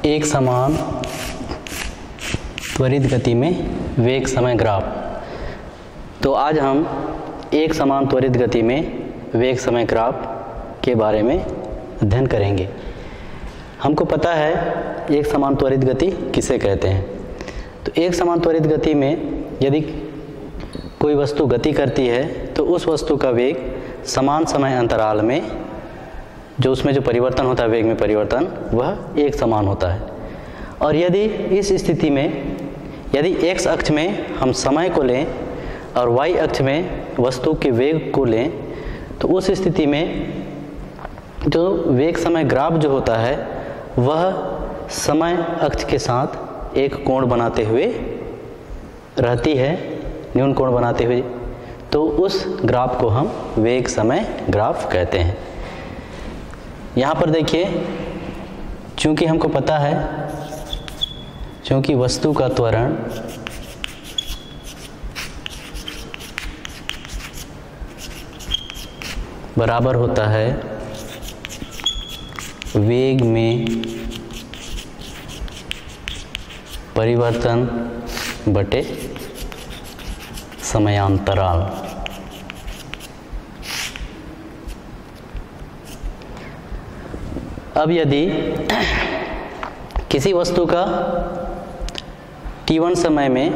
एक समान त्वरित गति में वेग समय ग्राफ। तो आज हम एक समान त्वरित गति में वेग समय ग्राफ के बारे में अध्ययन करेंगे। हमको पता है एक समान त्वरित गति किसे कहते हैं। तो एक समान त्वरित गति में यदि कोई वस्तु गति करती है तो उस वस्तु का वेग समान समय अंतराल में जो उसमें जो परिवर्तन होता है, वेग में परिवर्तन, वह एक समान होता है। और यदि इस स्थिति में यदि x अक्ष में हम समय को लें और y अक्ष में वस्तु के वेग को लें तो उस स्थिति में जो वेग समय ग्राफ जो होता है वह समय अक्ष के साथ एक कोण बनाते हुए रहती है, न्यून कोण बनाते हुए। तो उस ग्राफ को हम वेग समय ग्राफ कहते हैं। यहाँ पर देखिए, चूँकि हमको पता है चूँकि वस्तु का त्वरण बराबर होता है वेग में परिवर्तन बटे समयांतराल। अब यदि किसी वस्तु का t1 समय में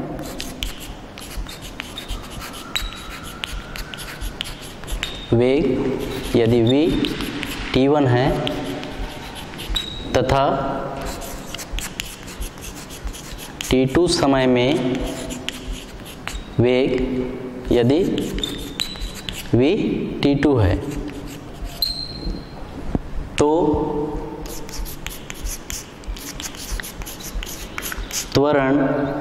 वेग यदि v t1 है तथा t2 समय में वेग यदि v t2 है तो त्वरण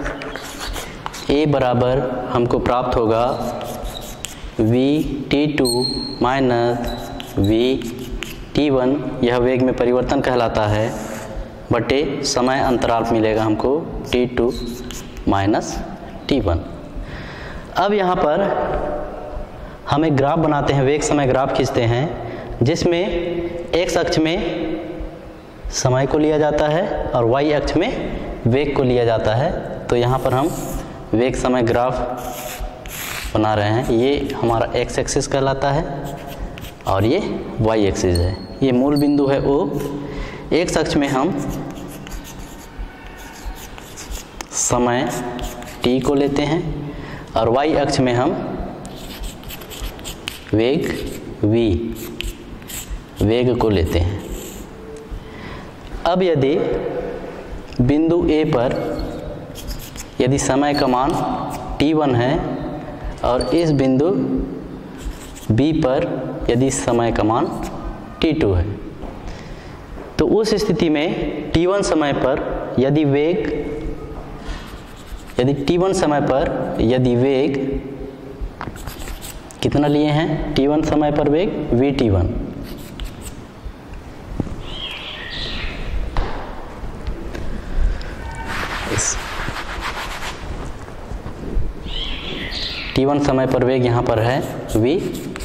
a बराबर हमको प्राप्त होगा v t2 minus v t1, यह वेग में परिवर्तन कहलाता है, बटे समय अंतराल मिलेगा हमको t2 माइनस t1। अब यहाँ पर हम एक ग्राफ बनाते हैं, वेग समय ग्राफ खींचते हैं, जिसमें x अक्ष में समय को लिया जाता है और y अक्ष में वेग को लिया जाता है। तो यहाँ पर हम वेग समय ग्राफ बना रहे हैं। ये हमारा x एक्सिस कहलाता है और ये y एक्सिस है। ये मूल बिंदु है O। x अक्ष में हम समय t को लेते हैं और y अक्ष में हम वेग v वेग को लेते हैं। अब यदि बिंदु A पर यदि समय का मान t1 है और इस बिंदु B पर यदि समय का मान t2 है, तो उस स्थिति में t1 समय पर यदि t1 समय पर यदि वेग कितना लिए हैं, t1 समय पर वेग vt1, t1 समय पर वेग यहाँ पर है v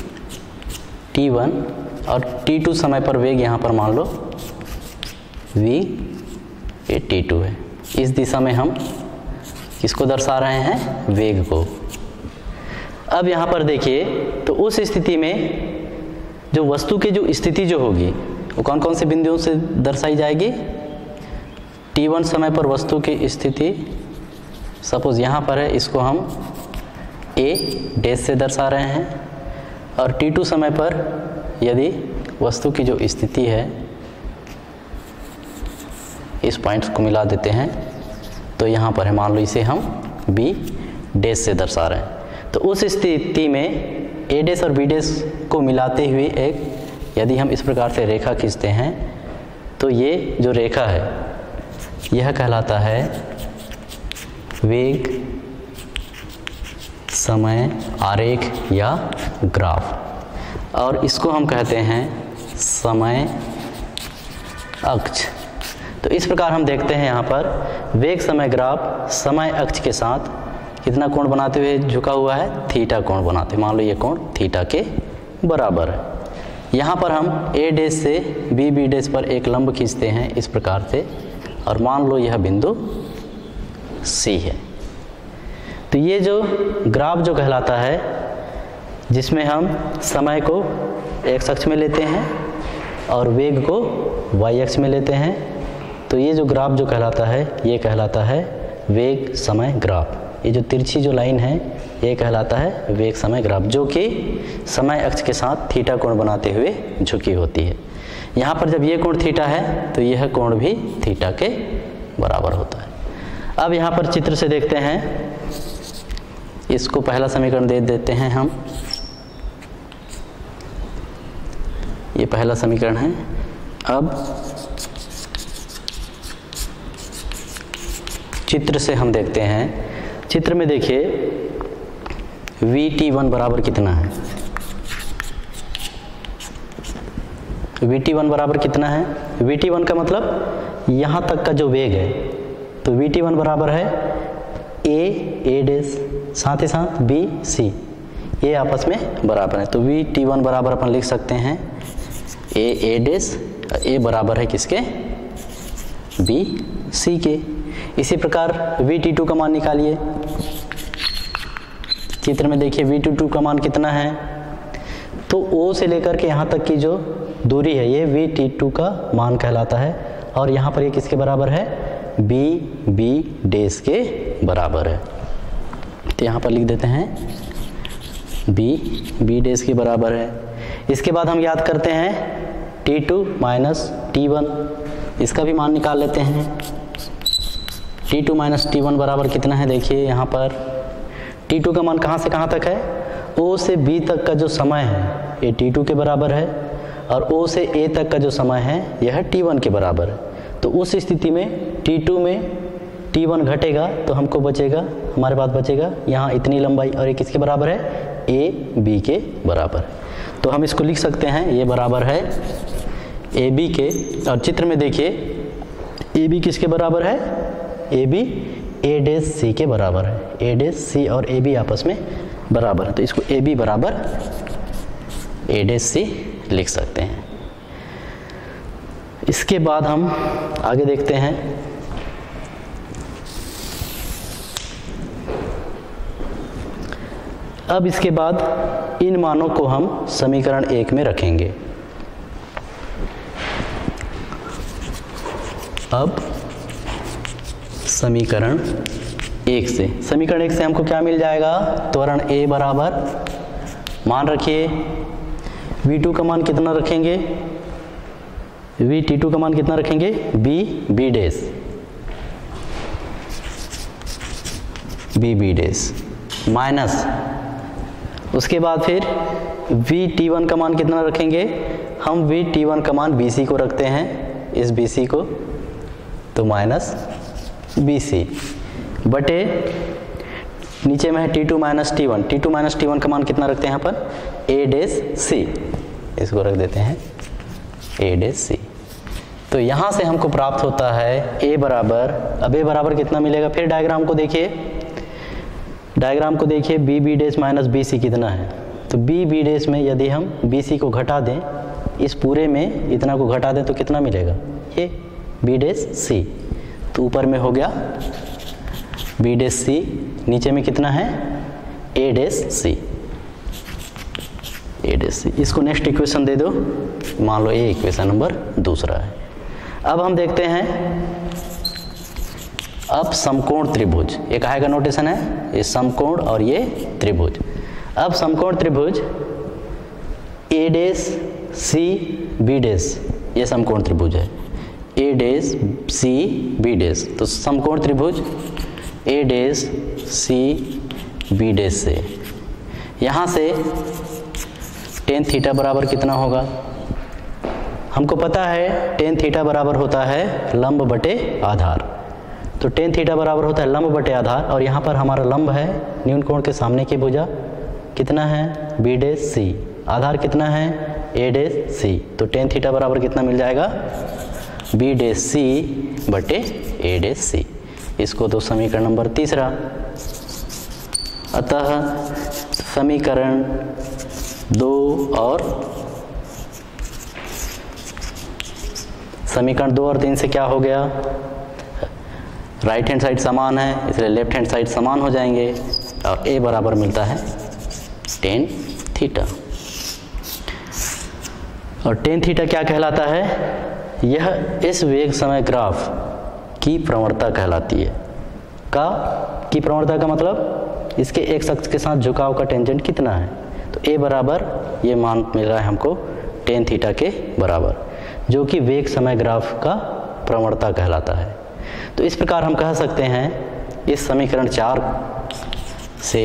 t1 और t2 समय पर वेग यहाँ पर मान लो v t2 है। इस दिशा में हम किसको दर्शा रहे हैं, वेग को। अब यहाँ पर देखिए, तो उस स्थिति में जो वस्तु की जो स्थिति जो होगी वो कौन कौन से बिंदुओं से दर्शाई जाएगी। t1 समय पर वस्तु की स्थिति सपोज यहाँ पर है, इसको हम a डैश से दर्शा रहे हैं, और t2 समय पर यदि वस्तु की जो स्थिति है इस पॉइंट्स को मिला देते हैं, तो यहाँ पर है, मान लो इसे हम b डैश से दर्शा रहे हैं। तो उस स्थिति में a डैश और b डैश को मिलाते हुए एक यदि हम इस प्रकार से रेखा खींचते हैं तो ये जो रेखा है यह कहलाता है वेग समय आरेख या ग्राफ, और इसको हम कहते हैं समय अक्ष। तो इस प्रकार हम देखते हैं यहाँ पर वेग समय ग्राफ समय अक्ष के साथ कितना कोण बनाते हुए झुका हुआ है, थीटा कोण बनाते। मान लो ये कोण थीटा के बराबर है। यहाँ पर हम a डैश से b डैश पर एक लंब खींचते हैं इस प्रकार से, और मान लो यह बिंदु C है। तो ये जो ग्राफ जो कहलाता है, जिसमें हम समय को x अक्ष में लेते हैं और वेग को y अक्ष में लेते हैं, तो ये जो ग्राफ जो कहलाता है ये कहलाता है वेग समय ग्राफ। ये जो तिरछी जो लाइन है ये कहलाता है वेग समय ग्राफ, जो कि समय अक्ष के साथ थीटा कोण बनाते हुए झुकी होती है। यहाँ पर जब ये कोण थीटा है तो यह कोण भी थीटा के बराबर होता है। अब यहाँ पर चित्र से देखते हैं, इसको पहला समीकरण दे देते हैं हम। ये पहला समीकरण है। अब चित्र से हम देखते हैं, चित्र में देखिए VT1 बराबर कितना है, VT1 बराबर कितना है, VT1 का मतलब यहाँ तक का जो वेग है, तो VT1 बराबर है A डैश साथ ही साथ B C, ये आपस में बराबर है। तो VT1 बराबर अपन लिख सकते हैं A डैश, A बराबर है किसके, B C के। इसी प्रकार VT2 का मान निकालिए। चित्र में देखिए VT2 का मान कितना है, तो O से लेकर के यहाँ तक की जो दूरी है ये VT2 का मान कहलाता है, और यहाँ पर ये किसके बराबर है, B डैश के बराबर है। तो यहाँ पर लिख देते हैं B डैश के बराबर है। इसके बाद हम याद करते हैं T2 माइनस T1, इसका भी मान निकाल लेते हैं। T2 माइनस T1 बराबर कितना है, देखिए यहाँ पर T2 का मान कहाँ से कहाँ तक है, O से B तक का जो समय है ये T2 के बराबर है, और O से A तक का जो समय है यह T1 के बराबर है। तो उस स्थिति में T2 में T1 घटेगा तो हमको बचेगा, हमारे पास बचेगा यहाँ इतनी लंबाई, और ये किसके बराबर है, A B के बराबर है। तो हम इसको लिख सकते हैं ये बराबर है A B के। और चित्र में देखिए A B किसके बराबर है, A B A dash C के बराबर है। A डैश C और A B आपस में बराबर है, तो इसको A B बराबर A डैश C लिख सकते हैं। इसके बाद हम आगे देखते हैं, अब इसके बाद इन मानों को हम समीकरण 1 में रखेंगे। अब समीकरण 1 से हमको क्या मिल जाएगा, त्वरण A बराबर, मान रखिए V2 का मान कितना रखेंगे, VT2 का मान कितना रखेंगे, B dash, B dash minus, उसके बाद फिर VT1 का मान कितना रखेंगे, हम VT1 का मान BC को रखते हैं, इस BC को, तो माइनस BC बटे नीचे में है T2 माइनस T1 का मान कितना रखते हैं यहाँ पर, A डैश C, इसको रख देते हैं A डैश C। तो यहाँ से हमको प्राप्त होता है A बराबर, अब A बराबर कितना मिलेगा, फिर डायग्राम को देखिए B डैश माइनस BC कितना है, तो B डैश में यदि हम BC को घटा दें, इस पूरे में इतना को घटा दें तो कितना मिलेगा, ये B डैश C, तो ऊपर में हो गया B डैश C, नीचे में कितना है A डैश C, इसको नेक्स्ट इक्वेशन दे दो, मान लो ये इक्वेशन नंबर 2 है। अब हम देखते हैं, अब समकोण त्रिभुज, ये काहे का नोटेशन है, ये समकोण और ये त्रिभुज। अब समकोण त्रिभुज A dash C B dash, ये समकोण त्रिभुज है, A dash C B dash, तो समकोण त्रिभुज A dash C B dash से यहाँ से tan थीटा बराबर कितना होगा, हमको पता है tan थीटा बराबर होता है लंब बटे आधार, तो tan थीटा बराबर होता है लंब बटे आधार, और यहाँ पर हमारा लंब है न्यून कोण के सामने की भुजा, कितना है B डैश C, आधार कितना है A डैश C, तो tan थीटा बराबर कितना मिल जाएगा, B डैश C बटे A डैश C। इसको तो समीकरण नंबर 3। अतः समीकरण 2 और समीकरण 2 और 3 से क्या हो गया, राइट हैंड साइड समान है इसलिए लेफ्ट हैंड साइड समान हो जाएंगे और A बराबर मिलता है tan थीटा। और tan थीटा क्या कहलाता है? यह इस वेग समय ग्राफ की प्रवणता कहलाती है। की प्रवणता का मतलब इसके x अक्ष के साथ झुकाव का टेंजेंट कितना है। तो A बराबर ये मान मिल रहा है हमको tan थीटा के बराबर, जो कि वेग समय ग्राफ का प्रवणता कहलाता है। तो इस प्रकार हम कह सकते हैं इस समीकरण 4 से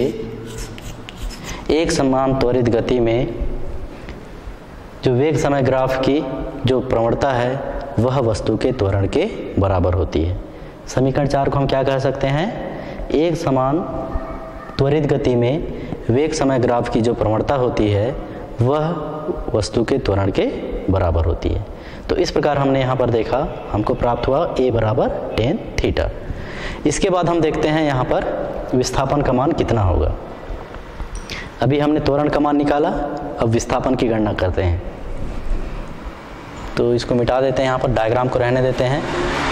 एक समान त्वरित गति में जो वेग समय ग्राफ की जो प्रवणता है वह वस्तु के त्वरण के बराबर होती है। समीकरण 4 को हम क्या कह सकते हैं? एक समान त्वरित गति में वेग समय ग्राफ की जो प्रवणता होती है वह वस्तु के त्वरण के बराबर होती है। तो इस प्रकार हमने यहाँ पर देखा, हमको प्राप्त हुआ A बराबर tan थीटा। इसके बाद हम देखते हैं यहाँ पर विस्थापन का मान कितना होगा। अभी हमने त्वरण का मान निकाला, अब विस्थापन की गणना करते हैं। तो इसको मिटा देते हैं, यहाँ पर डायग्राम को रहने देते हैं।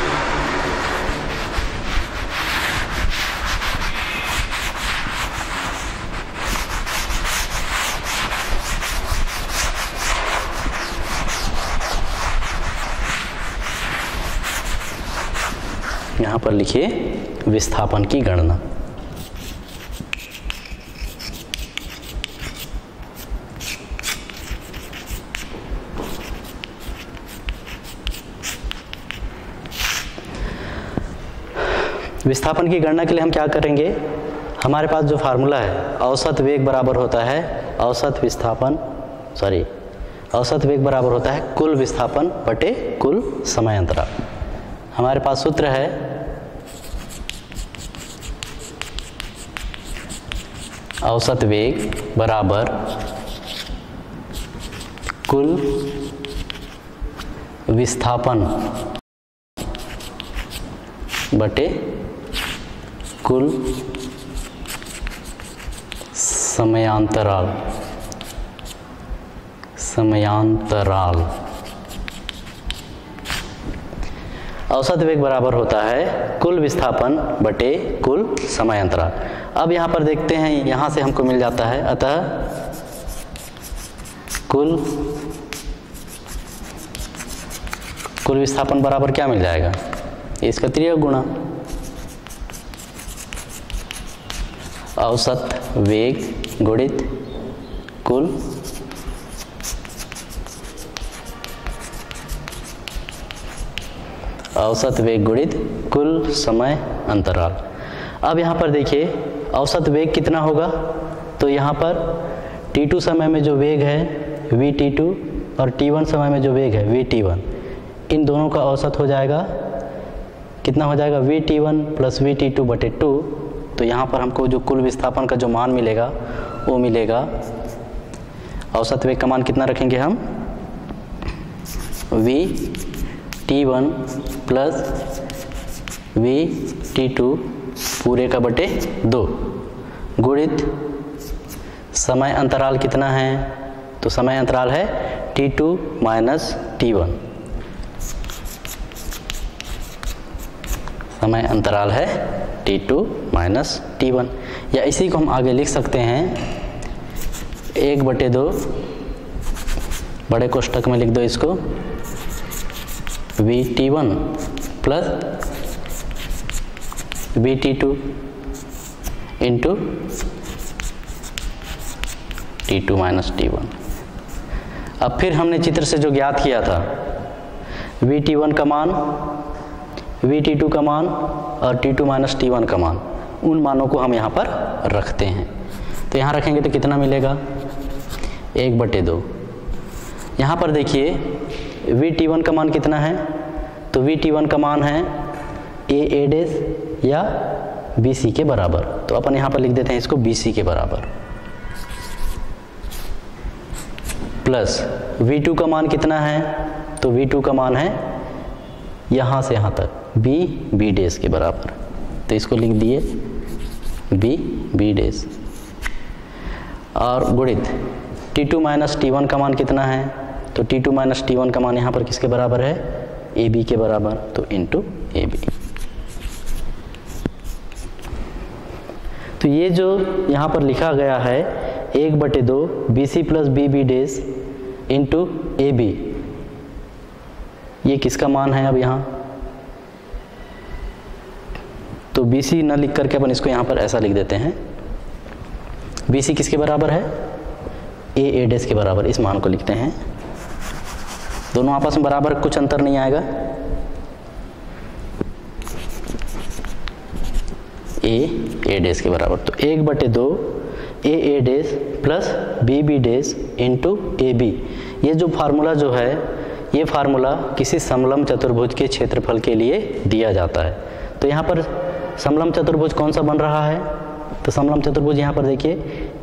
यहाँ पर लिखिए विस्थापन की गणना। विस्थापन की गणना के लिए हम क्या करेंगे? हमारे पास जो फार्मूला है औसत वेग बराबर होता है औसत वेग बराबर होता है कुल विस्थापन बटे कुल समय अंतराल। हमारे पास सूत्र है औसत वेग बराबर कुल विस्थापन बटे कुल समयांतराल। औसत वेग बराबर होता है कुल विस्थापन बटे कुल समय अंतराल। अब यहाँ पर देखते हैं, यहाँ से हमको मिल जाता है, अतः कुल विस्थापन बराबर क्या मिल जाएगा? इसका त्रियोग गुणा औसत वेग गुणित कुल औसत वेग गुणित कुल समय अंतराल। अब यहाँ पर देखिए औसत वेग कितना होगा? तो यहाँ पर t2 समय में जो वेग है vt2 और t1 समय में जो वेग है vt1, इन दोनों का औसत हो जाएगा, कितना हो जाएगा? vt1 प्लस vt2 बटे 2। तो यहाँ पर हमको जो कुल विस्थापन का जो मान मिलेगा वो मिलेगा, औसत वेग का मान कितना रखेंगे हम? vt1 प्लस vt2 पूरे का बटे 2 गुणित समय अंतराल कितना है? तो समय अंतराल है t2 माइनस t1। समय अंतराल है t2 माइनस t1, या इसी को हम आगे लिख सकते हैं 1/2, बड़े कोष्ठक में लिख दो इसको, vt1 plus vt2 into t2 minus t1। अब फिर हमने चित्र से जो ज्ञात किया था vt1 का मान, vt2 का मान और t2 माइनस t1 का मान, उन मानों को हम यहाँ पर रखते हैं। तो यहाँ रखेंगे तो कितना मिलेगा? 1/2। यहाँ पर देखिए vt1 का मान कितना है? तो vt1 का मान है a डैश या bc के बराबर। तो अपन यहाँ पर लिख देते हैं इसको bc के बराबर, प्लस v2 का मान कितना है? तो v2 का मान है यहाँ से यहाँ तक b डैश के बराबर। तो इसको लिख दिए b डैश, और गुणित t2 माइनस t1 का मान कितना है? तो t2 माइनस t1 का मान यहाँ पर किसके बराबर है? ab के बराबर, तो इंटू ab। तो ये जो यहाँ पर लिखा गया है 1/2 BC plus BB dash into AB, ये किसका मान है? अब यहाँ तो BC न लिख करके अपन इसको यहाँ पर ऐसा लिख देते हैं, BC किसके बराबर है? A डेज के बराबर। इस मान को लिखते हैं, दोनों आपस में बराबर, कुछ अंतर नहीं आएगा। A डेज के बराबर, तो 1/2 A dash plus BB dash into AB। ये जो फार्मूला जो है, ये फार्मूला किसी समलंब चतुर्भुज के क्षेत्रफल के लिए दिया जाता है। तो यहाँ पर समलंब चतुर्भुज कौन सा बन रहा है? तो समलंब चतुर्भुज यहाँ पर देखिए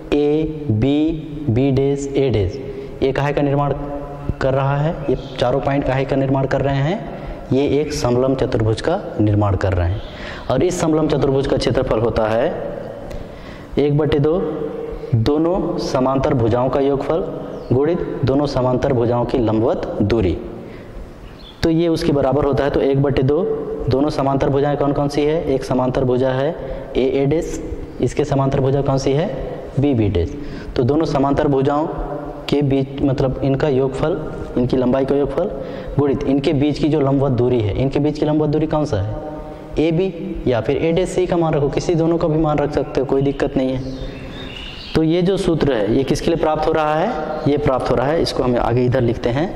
B डेज A डेज, ये काहे का निर्माण कर रहा है? ये चारों पॉइंट काहे का निर्माण कर रहे हैं? ये एक समलंब चतुर्भुज का निर्माण कर रहे हैं। और इस समलंब चतुर्भुज का क्षेत्रफल होता है 1/2 दोनों समांतर भुजाओं का योगफल गुणित दोनों समांतर भुजाओं की लंबवत दूरी। तो ये उसके बराबर होता है। तो 1/2 दोनों समांतर भुजाएं कौन कौन सी है? एक समांतर भुजा है A डेज, इसके समांतर भुजा कौन सी है? BB dash. तो दोनों समांतर भुजाओं के बीच, मतलब इनका योगफल, इनकी लंबाई का योगफल गुणित इनके बीच की जो लंबवत दूरी है, इनके बीच की लंबवत दूरी कौन सा है? AB या फिर A डेज, C का मान रखो, किसी दोनों का भी मान रख सकते हो, कोई दिक्कत नहीं है। तो ये जो सूत्र है ये किसके लिए प्राप्त हो रहा है? ये प्राप्त हो रहा है, इसको हम आगे इधर लिखते हैं।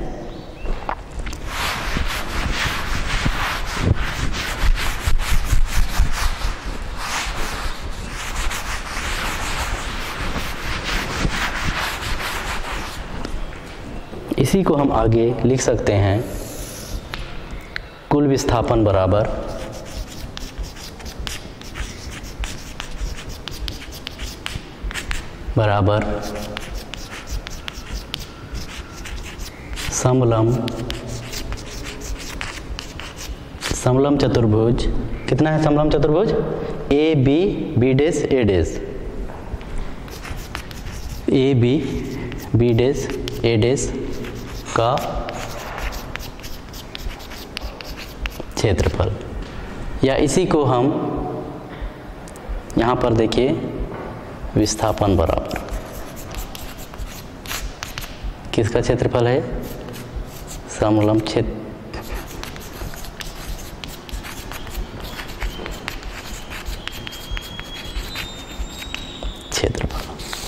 इसी को हम आगे लिख सकते हैं, कुल विस्थापन बराबर समलंब चतुर्भुज। कितना है समलंब चतुर्भुज? B dash A dash, B dash A dash का क्षेत्रफल, या इसी को हम यहाँ पर देखिए विस्थापन बराबर किसका क्षेत्रफल है? समलंब क्षेत्रफल।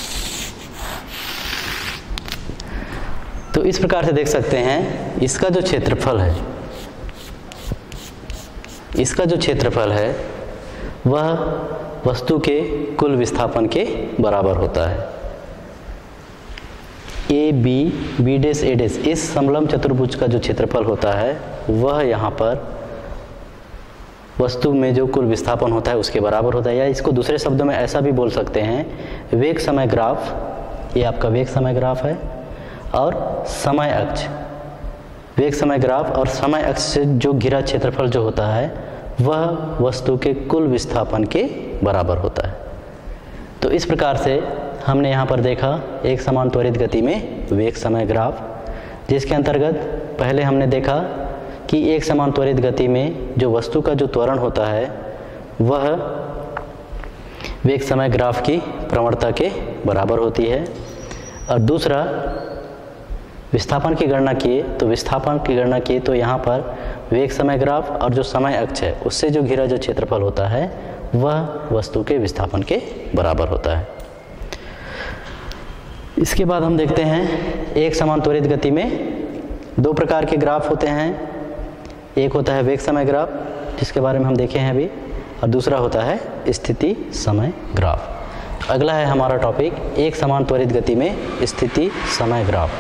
तो इस प्रकार से देख सकते हैं, इसका जो क्षेत्रफल है, इसका जो क्षेत्रफल है वह वस्तु के कुल विस्थापन के बराबर होता है। B डेज A डेज, इस समलंब चतुर्भुज का जो क्षेत्रफल होता है वह यहाँ पर वस्तु में जो कुल विस्थापन होता है उसके बराबर होता है। या इसको दूसरे शब्दों में ऐसा भी बोल सकते हैं, वेग समय ग्राफ, ये आपका वेग समय ग्राफ है, और समय अक्ष, वेग समय ग्राफ और समय अक्ष से जो घिरा क्षेत्रफल जो होता है वह वस्तु के कुल विस्थापन के बराबर होता है। तो इस प्रकार से हमने यहाँ पर देखा एक समान त्वरित गति में वेग समय ग्राफ, जिसके अंतर्गत पहले हमने देखा कि एक समान त्वरित गति में जो वस्तु का जो त्वरण होता है वह वेग समय ग्राफ की प्रवणता के बराबर होती है। और दूसरा, विस्थापन की गणना किए तो विस्थापन की गणना किए तो यहाँ पर वेग समय ग्राफ और जो समय अक्ष है उससे जो घिरा जो क्षेत्रफल होता है वह वस्तु के विस्थापन के बराबर होता है। इसके बाद हम देखते हैं एक समान त्वरित गति में दो प्रकार के ग्राफ होते हैं। एक होता है वेग समय ग्राफ, जिसके बारे में हम देखे हैं अभी, और दूसरा होता है स्थिति समय ग्राफ। अगला है हमारा टॉपिक एक समान त्वरित गति में स्थिति समय ग्राफ।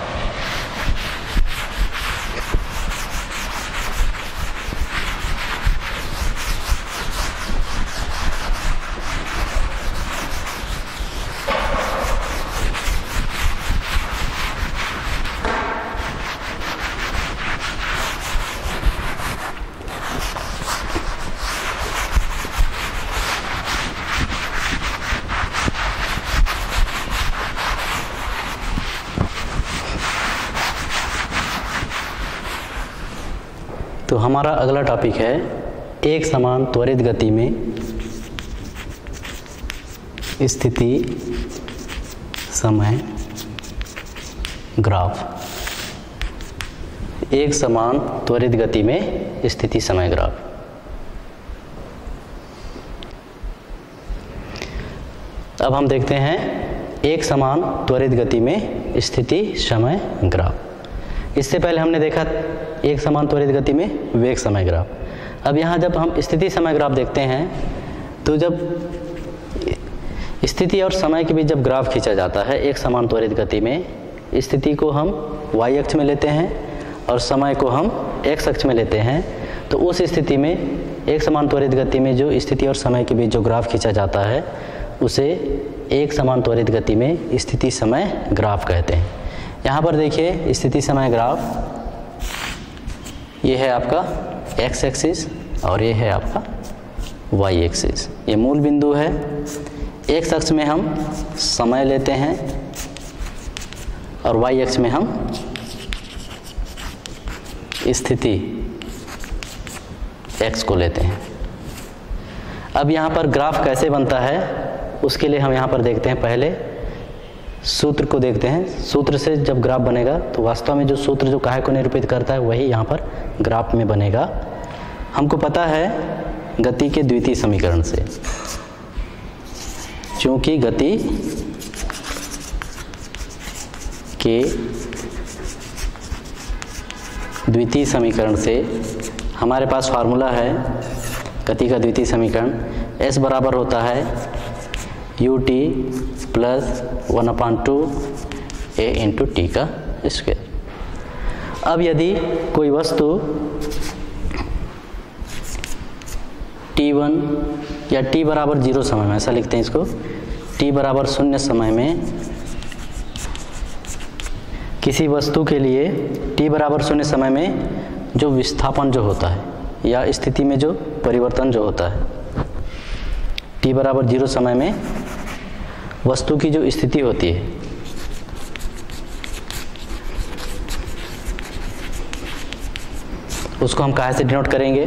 तो हमारा अगला टॉपिक है एक समान त्वरित गति में स्थिति समय ग्राफ, एक समान त्वरित गति में स्थिति समय ग्राफ। अब हम देखते हैं एक समान त्वरित गति में स्थिति समय ग्राफ। इससे पहले हमने देखा एक समान त्वरित गति में वेग समय ग्राफ। अब यहाँ जब हम स्थिति समय ग्राफ देखते हैं तो जब स्थिति और समय के बीच जब ग्राफ खींचा जाता है एक समान त्वरित गति में, स्थिति को हम y अक्ष में लेते हैं और समय को हम x अक्ष में लेते हैं, तो उस स्थिति में एक समान त्वरित गति में जो स्थिति और समय के बीच जो ग्राफ खींचा जाता है उसे एक समान त्वरित गति में स्थिति समय ग्राफ कहते हैं। यहाँ पर देखिए स्थिति समय ग्राफ, ये है आपका x एक्सिस और ये है आपका y एक्सिस। ये मूल बिंदु है। x अक्ष में हम समय लेते हैं और y अक्ष में हम स्थिति x को लेते हैं। अब यहाँ पर ग्राफ कैसे बनता है उसके लिए हम यहाँ पर देखते हैं, पहले सूत्र को देखते हैं। सूत्र से जब ग्राफ बनेगा तो वास्तव में जो सूत्र जो काहे को निरूपित करता है वही यहाँ पर ग्राफ में बनेगा। हमको पता है गति के द्वितीय समीकरण से, क्योंकि गति के द्वितीय समीकरण से हमारे पास फार्मूला है गति का द्वितीय समीकरण, S बराबर होता है ut plus 1/2 a into t का स्क्वायर। अब यदि कोई वस्तु t1 या t बराबर 0 समय में, ऐसा लिखते हैं इसको, t बराबर 0 समय में किसी वस्तु के लिए t बराबर 0 समय में जो विस्थापन जो होता है या स्थिति में जो परिवर्तन जो होता है, t बराबर 0 समय में वस्तु की जो स्थिति होती है उसको हम काहे से डिनोट करेंगे?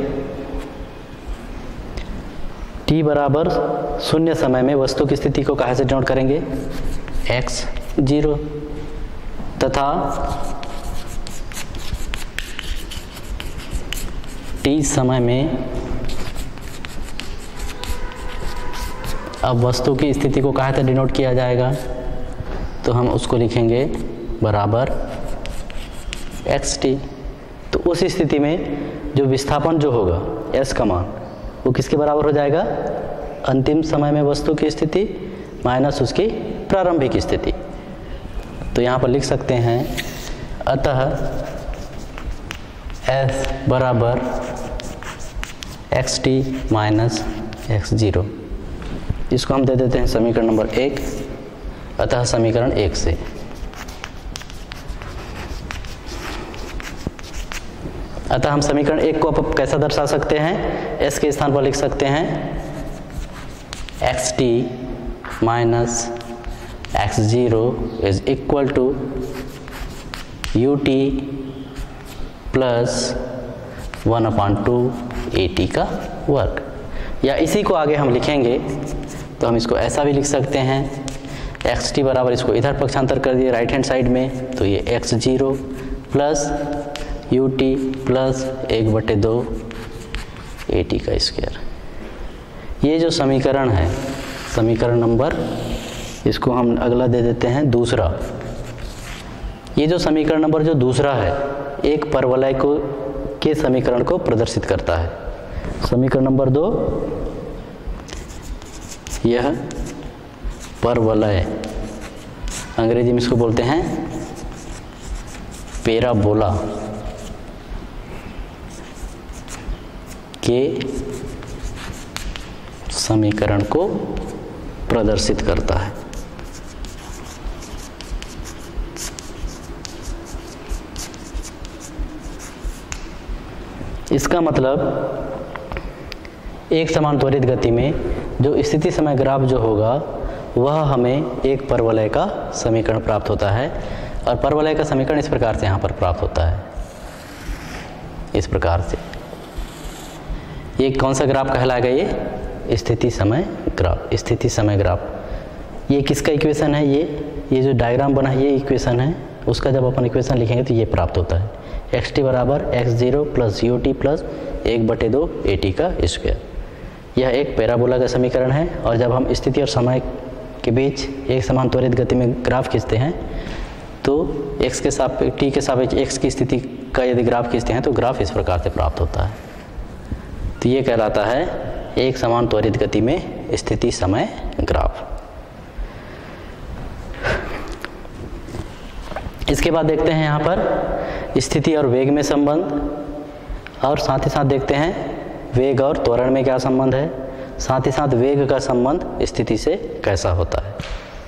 t बराबर 0 समय में वस्तु की स्थिति को काहे से डिनोट करेंगे? x0 तथा t समय में अब वस्तु की स्थिति को काहे से डिनोट किया जाएगा? तो हम उसको लिखेंगे बराबर xt। तो उस स्थिति में जो विस्थापन जो होगा s का मान वो किसके बराबर हो जाएगा? अंतिम समय में वस्तु की स्थिति माइनस उसकी प्रारंभिक स्थिति। तो यहाँ पर लिख सकते हैं अतः s बराबर xt माइनस x0। इसको हम दे देते हैं समीकरण नंबर 1, अतः समीकरण 1 से अतः हम समीकरण 1 को अब कैसा दर्शा सकते हैं? s के स्थान पर लिख सकते हैं xt minus x0 is equal to ut plus 1/2 at का वर्ग। या इसी को आगे हम लिखेंगे तो हम इसको ऐसा भी लिख सकते हैं xt बराबर, इसको इधर पक्षांतर कर दिए राइट हैंड साइड में, तो ये x0 plus ut plus 1/2 at का स्क्वायर। ये जो समीकरण है समीकरण नंबर, इसको हम अगला दे देते हैं दूसरा। ये जो समीकरण नंबर जो दूसरा है एक परवलय को के समीकरण को प्रदर्शित करता है। समीकरण नंबर 2 यह परवलय, अंग्रेजी में इसको बोलते हैं पैराबोला के समीकरण को प्रदर्शित करता है। इसका मतलब एक समान त्वरित गति में जो स्थिति समय ग्राफ जो होगा वह हमें एक परवलय का समीकरण प्राप्त होता है, और परवलय का समीकरण इस प्रकार से यहाँ पर प्राप्त होता है, इस प्रकार से। ये कौन सा ग्राफ कहलाएगा? ये स्थिति समय ग्राफ, स्थिति समय ग्राफ। ये किसका इक्वेशन है, ये जो डायग्राम बना है ये इक्वेशन है, उसका जब अपन इक्वेशन लिखेंगे तो ये प्राप्त होता है, एक्स टी बराबर x0 plus u t plus 1/2 a t का स्क्वायर। यह एक पैराबोला का समीकरण है। और जब हम स्थिति और समय के बीच एक समान त्वरित गति में ग्राफ खींचते हैं तो x के सापेक्ष t के सापेक्ष x की स्थिति का यदि ग्राफ खींचते हैं तो ग्राफ इस प्रकार से प्राप्त होता है। तो ये कहलाता है एक समान त्वरित गति में स्थिति समय ग्राफ। इसके बाद देखते हैं यहाँ पर स्थिति और वेग में संबंध, और साथ ही साथ देखते हैं वेग और त्वरण में क्या संबंध है, साथ ही साथ वेग का संबंध स्थिति से कैसा होता है।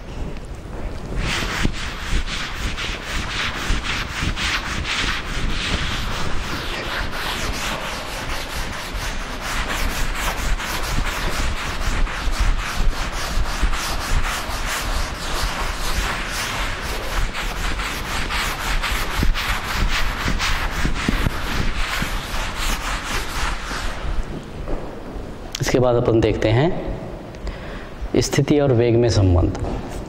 इसके बाद अपन देखते हैं स्थिति और वेग में संबंध।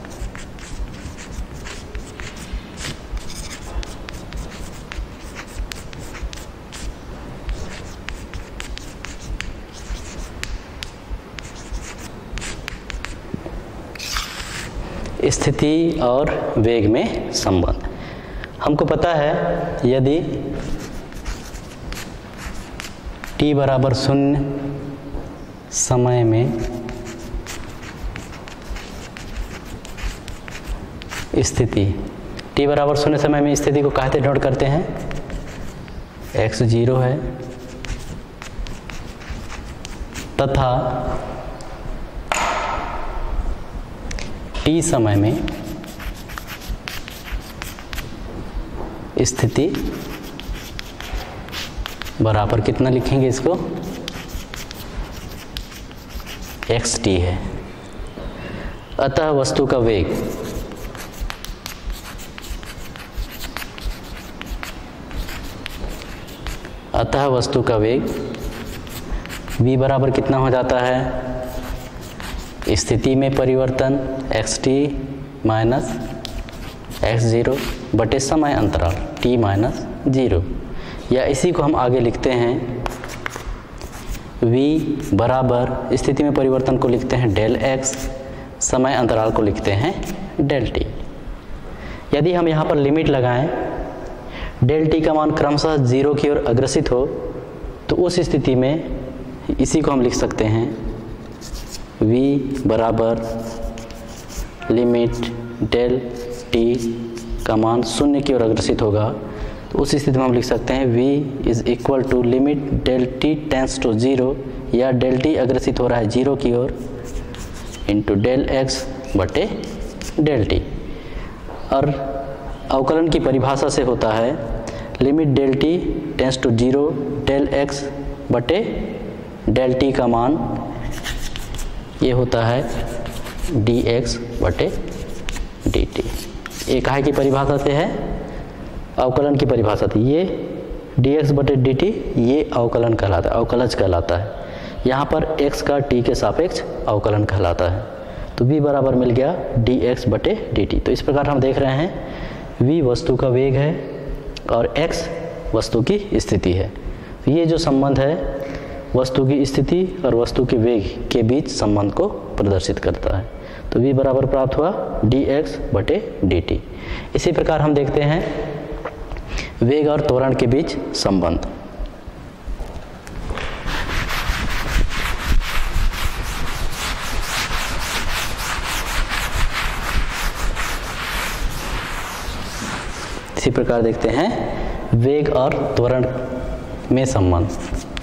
स्थिति और वेग में संबंध हमको पता है, यदि t बराबर 0 समय में स्थिति, t बराबर 0 समय में स्थिति को कहते नोट करते हैं, x0 है, तथा t समय में स्थिति बराबर कितना लिखेंगे इसको, xt है। अतः वस्तु का वेग v बराबर कितना हो जाता है, स्थिति में परिवर्तन xt माइनस x0 बटे समय अंतराल t माइनस 0, या इसी को हम आगे लिखते हैं v बराबर स्थिति में परिवर्तन को लिखते हैं डेल x, समय अंतराल को लिखते हैं डेल t। यदि हम यहाँ पर लिमिट लगाएं, डेल t का मान क्रमशः 0 की ओर अग्रसित हो तो उस स्थिति में इसी को हम लिख सकते हैं v बराबर लिमिट डेल t का मान 0 की ओर अग्रसित होगा तो उस स्थिति में हम लिख सकते हैं v is equal to limit del t tends to 0, या डेल t अग्रसित हो रहा है 0 की ओर, इंटू डेल x बटे डेल t। और अवकलन की परिभाषा से होता है limit del t tends to 0 del x बटे डेल t का मान ये होता है dx बटे dt। ये काहे की परिभाषा से है, अवकलन की परिभाषा थी। ये dx बटे dt ये अवकलन कहलाता है, अवकलज कहलाता है। यहाँ पर x का t के सापेक्ष अवकलन कहलाता है। तो v बराबर मिल गया dx बटे dt। तो इस प्रकार हम देख रहे हैं v वस्तु का वेग है और x वस्तु की स्थिति है। तो ये जो संबंध है वस्तु की स्थिति और वस्तु के वेग के बीच संबंध को प्रदर्शित करता है। तो v बराबर प्राप्त हुआ dx बटे dt। इसी प्रकार हम देखते हैं वेग और त्वरण के बीच संबंध। इसी प्रकार देखते हैं वेग और त्वरण में संबंध।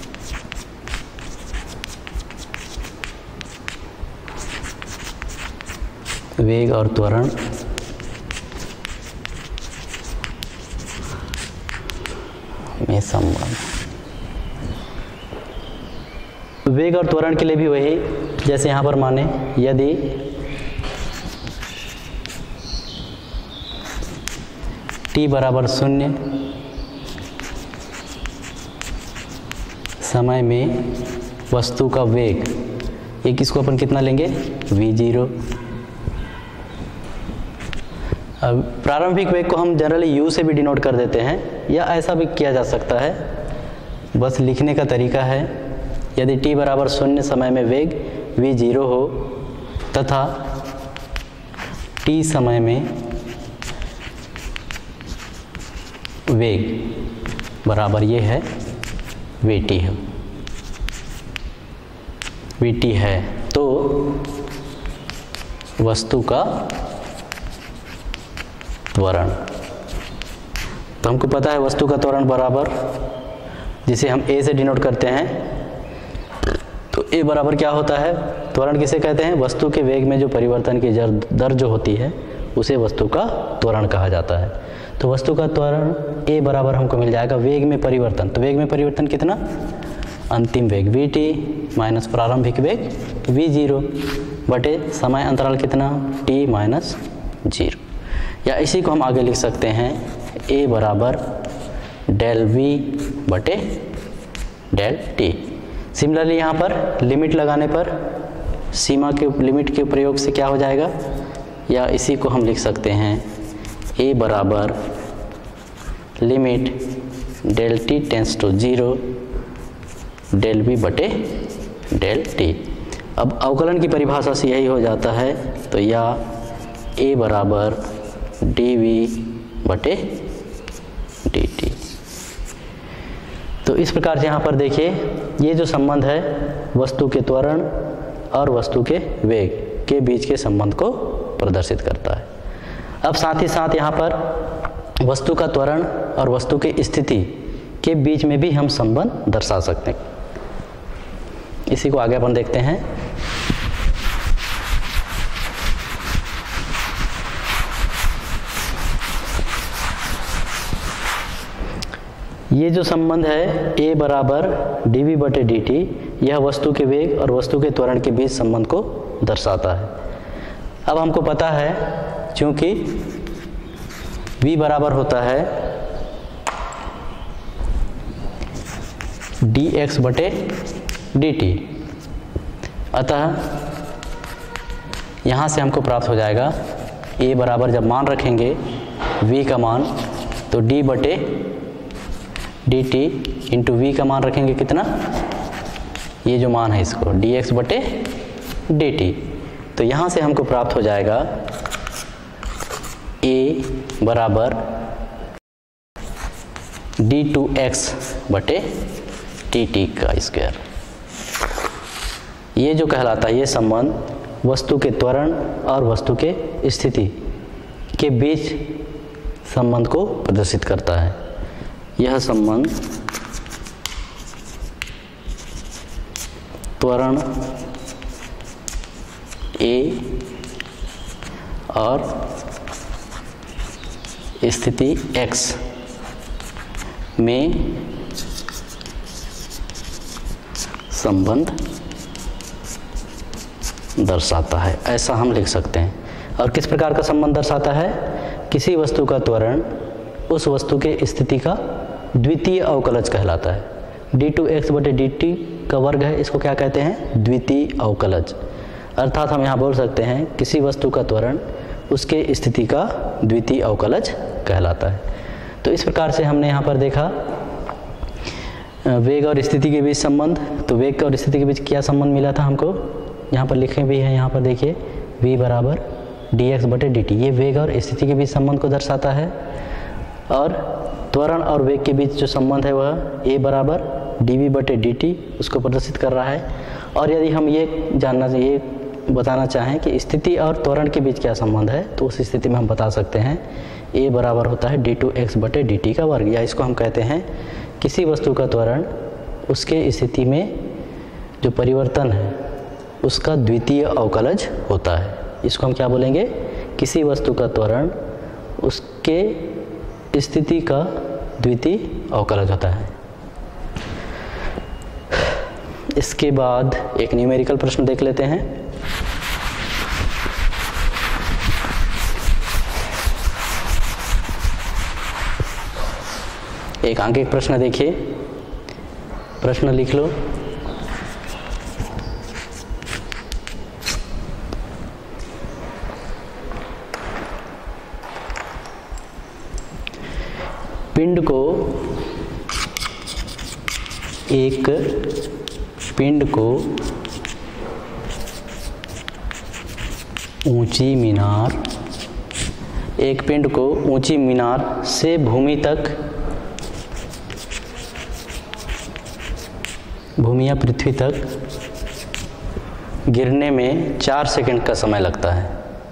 वेग और त्वरण में संबंध। वेग और त्वरण के लिए भी वही, जैसे यहाँ पर माने यदि t बराबर 0 समय में वस्तु का वेग, एक इसको अपन कितना लेंगे v0, अब प्रारंभिक वेग को हम जनरली यू से भी डिनोट कर देते हैं, या ऐसा भी किया जा सकता है, बस लिखने का तरीका है। यदि t बराबर 0 समय में वेग v0 हो तथा t समय में वेग बराबर ये है vt है, vt है, तो वस्तु का त्वरण, तो हमको पता है वस्तु का त्वरण बराबर, जिसे हम a से डिनोट करते हैं, तो a बराबर क्या होता है, त्वरण किसे कहते हैं, वस्तु के वेग में जो परिवर्तन की दर जो होती है उसे वस्तु का त्वरण कहा जाता है। तो वस्तु का त्वरण a बराबर हमको मिल जाएगा वेग में परिवर्तन, तो वेग में परिवर्तन कितना, अंतिम वेग vt माइनस प्रारंभिक वेग v0 बटे समय अंतराल कितना t माइनस 0, या इसी को हम आगे लिख सकते हैं a बराबर डेल v बटे डेल t। सिमिलरली यहाँ पर लिमिट लगाने पर सीमा के लिमिट के प्रयोग से क्या हो जाएगा, या इसी को हम लिख सकते हैं a बराबर limit del t tends to 0 del v बटे डेल t। अब अवकलन की परिभाषा से यही हो जाता है, तो या a बराबर dv बटे dt। तो इस प्रकार से यहाँ पर देखिए ये जो संबंध है वस्तु के त्वरण और वस्तु के वेग के बीच के संबंध को प्रदर्शित करता है। अब साथ ही साथ यहाँ पर वस्तु का त्वरण और वस्तु की स्थिति के बीच में भी हम संबंध दर्शा सकते हैं। इसी को आगे अपन देखते हैं। ये जो संबंध है a बराबर dv बटे dt, यह वस्तु के वेग और वस्तु के त्वरण के बीच संबंध को दर्शाता है। अब हमको पता है क्योंकि v बराबर होता है dx बटे dt, अतः यहाँ से हमको प्राप्त हो जाएगा a बराबर, जब मान रखेंगे v का मान, तो d बटे dt इंटू वी का मान रखेंगे कितना, ये जो मान है इसको dx बटे dt, तो यहाँ से हमको प्राप्त हो जाएगा a बराबर d2x बटे dt का स्क्वायर। ये जो कहलाता है ये संबंध वस्तु के त्वरण और वस्तु के स्थिति के बीच संबंध को प्रदर्शित करता है। यह संबंध त्वरण a और स्थिति x में संबंध दर्शाता है, ऐसा हम लिख सकते हैं। और किस प्रकार का संबंध दर्शाता है, किसी वस्तु का त्वरण उस वस्तु के स्थिति का द्वितीय अवकलज कहलाता है। d2x बटे dt का वर्ग है, इसको क्या कहते हैं, द्वितीय अवकलज। अर्थात हम यहाँ बोल सकते हैं किसी वस्तु का त्वरण उसके स्थिति का द्वितीय अवकलज कहलाता है। तो इस प्रकार से हमने यहाँ पर देखा वेग और स्थिति के बीच संबंध। तो वेग और स्थिति के बीच क्या संबंध मिला था हमको, यहाँ पर लिखे भी है, यहाँ पर देखिए v बराबर dx बटे dt, ये वेग और स्थिति के बीच संबंध को दर्शाता है। और त्वरण और वेग के बीच जो संबंध है वह a बराबर dv बटे dt उसको प्रदर्शित कर रहा है। और यदि हम ये जानना चाहिए, बताना चाहें कि स्थिति और त्वरण के बीच क्या संबंध है, तो उस स्थिति में हम बता सकते हैं a बराबर होता है d2x बटे dt का वर्ग, या इसको हम कहते हैं किसी वस्तु का त्वरण उसके स्थिति में जो परिवर्तन है उसका द्वितीय अवकलज होता है। इसको हम क्या बोलेंगे, किसी वस्तु का त्वरण उसके स्थिति का द्वितीय अवकलज होता है। इसके बाद एक न्यूमेरिकल प्रश्न देख लेते हैं। एक आंकिक प्रश्न देखिए, प्रश्न लिख लो। एक पिंड को ऊंची मीनार से भूमि या पृथ्वी तक गिरने में 4 सेकंड का समय लगता है।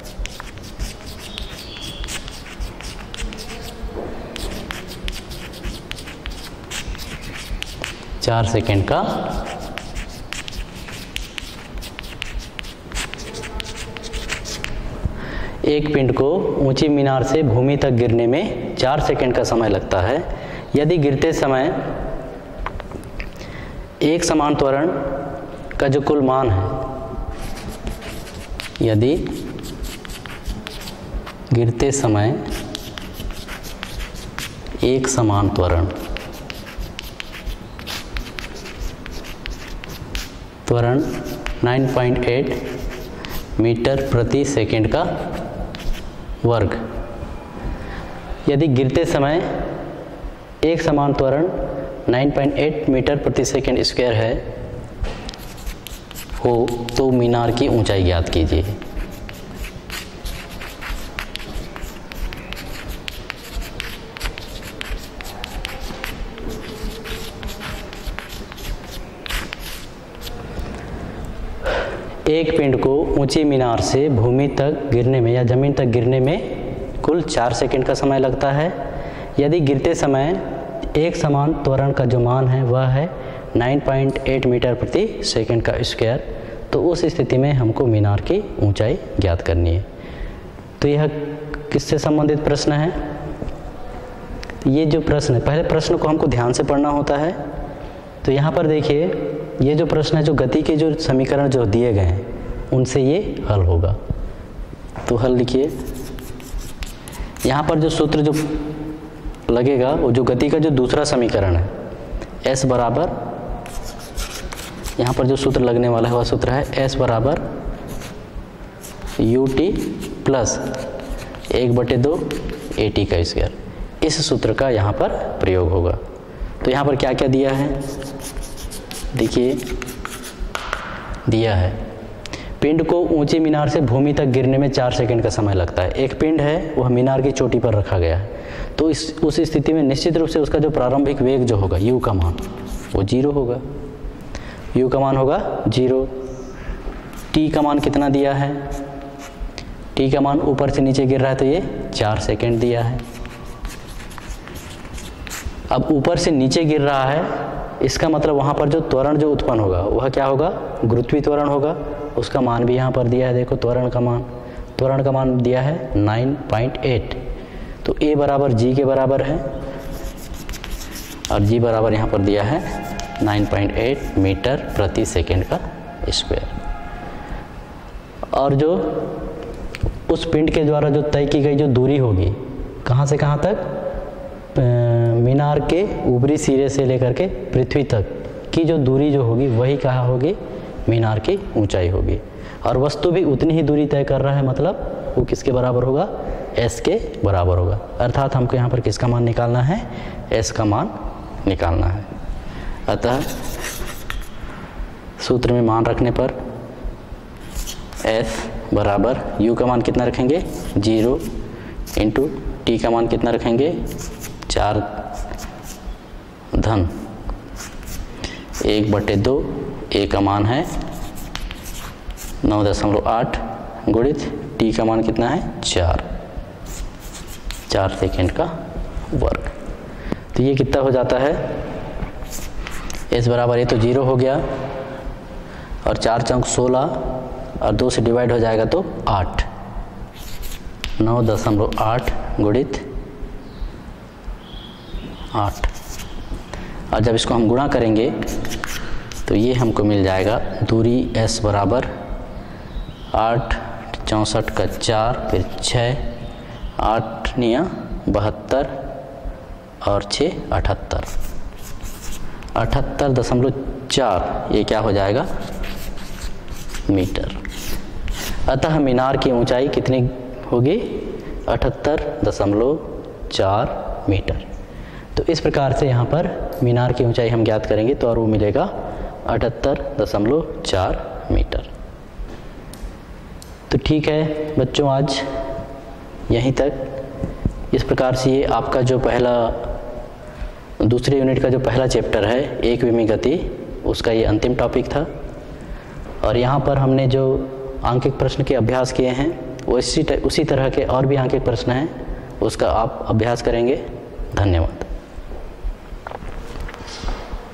चार सेकेंड का एक पिंड को ऊंची मीनार से भूमि तक गिरने में 4 सेकेंड का समय लगता है। यदि गिरते समय एक समान त्वरण का जो कुल मान है, यदि गिरते समय एक समान त्वरण 9.8 मीटर प्रति सेकंड का वर्ग, यदि गिरते समय एक समान त्वरण 9.8 मीटर प्रति सेकंड स्क्वायर है हो तो मीनार की ऊंचाई ज्ञात कीजिए। एक पिंड को ऊंची मीनार से भूमि तक गिरने में या ज़मीन तक गिरने में कुल 4 सेकंड का समय लगता है। यदि गिरते समय एक समान त्वरण का जो मान है वह है 9.8 मीटर प्रति सेकंड का स्क्वायर, तो उस स्थिति में हमको मीनार की ऊंचाई ज्ञात करनी है। तो यह किससे संबंधित प्रश्न है? ये जो प्रश्न है, पहले प्रश्न को हमको ध्यान से पढ़ना होता है। तो यहाँ पर देखिए, ये जो प्रश्न है, जो गति के जो समीकरण जो दिए गए हैं उनसे ये हल होगा। तो हल लिखिए। यहाँ पर जो सूत्र जो लगेगा वो जो गति का जो दूसरा समीकरण है, S बराबर, यहाँ पर जो सूत्र लगने वाला है वह सूत्र है S बराबर ut प्लस 1/2 AT का स्क्वायर। इस सूत्र का यहाँ पर प्रयोग होगा। तो यहाँ पर क्या क्या दिया है देखिए, दिया है पिंड को ऊंची मीनार से भूमि तक गिरने में 4 सेकंड का समय लगता है। एक पिंड है वह मीनार की चोटी पर रखा गया है, तो उस स्थिति में निश्चित रूप से उसका जो प्रारंभिक वेग जो होगा u का मान वो 0 होगा। u का मान होगा 0। t का मान कितना दिया है? t का मान ऊपर से नीचे गिर रहा है तो ये 4 सेकंड दिया है। अब ऊपर से नीचे गिर रहा है, इसका मतलब वहाँ पर जो त्वरण जो उत्पन्न होगा वह क्या होगा? गुरुत्वीय त्वरण होगा। उसका मान भी यहाँ पर दिया है, देखो त्वरण का मान दिया है 9.8। तो a बराबर g के बराबर है और g बराबर यहाँ पर दिया है 9.8 मीटर प्रति सेकंड का स्क्वायर। और जो उस पिंड के द्वारा जो तय की गई जो दूरी होगी, कहाँ से कहाँ तक? मीनार के ऊपरी सिरे से लेकर के पृथ्वी तक की जो दूरी जो होगी वही कहाँ होगी? मीनार की ऊंचाई होगी। और वस्तु भी उतनी ही दूरी तय कर रहा है, मतलब वो किसके बराबर होगा? S के बराबर होगा। अर्थात हमको यहाँ पर किसका मान निकालना है? S का मान निकालना है। अतः सूत्र में मान रखने पर S बराबर U का मान कितना रखेंगे? 0 इंटू T का मान कितना रखेंगे? 4 धन 1/2, A का मान है 9.8 गुणित T का मान कितना है? 4 सेकेंड का वर्ग। तो ये कितना हो जाता है? S बराबर, ये तो 0 हो गया और 4 चौक 16 और 2 से डिवाइड हो जाएगा तो 8, 9.8 गुणित 8। और जब इसको हम गुणा करेंगे तो ये हमको मिल जाएगा दूरी S बराबर 8 64 का 4 फिर 6 8 9 72 और 6 78 78.4, ये क्या हो जाएगा? मीटर। अतः मीनार की ऊंचाई कितनी होगी? 78.4 मीटर। तो इस प्रकार से यहाँ पर मीनार की ऊंचाई हम ज्ञात करेंगे तो और वो मिलेगा 78.4 मीटर। तो ठीक है बच्चों, आज यहीं तक। इस प्रकार से ये आपका जो दूसरे यूनिट का जो पहला चैप्टर है एकविमीय गति, उसका ये अंतिम टॉपिक था। और यहाँ पर हमने जो आंकिक प्रश्न के अभ्यास किए हैं वो उसी तरह के और भी आंकिक प्रश्न हैं, उसका आप अभ्यास करेंगे। धन्यवाद।